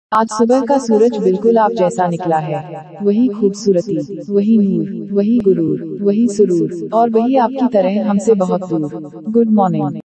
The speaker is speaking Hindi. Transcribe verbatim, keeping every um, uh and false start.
आज सुबह का सूरज बिल्कुल आप जैसा निकला है। वही खूबसूरती, वही नूर, वही गुरूर, वही सुरूर, और वही आपकी तरह हमसे बहुत दूर। Good morning.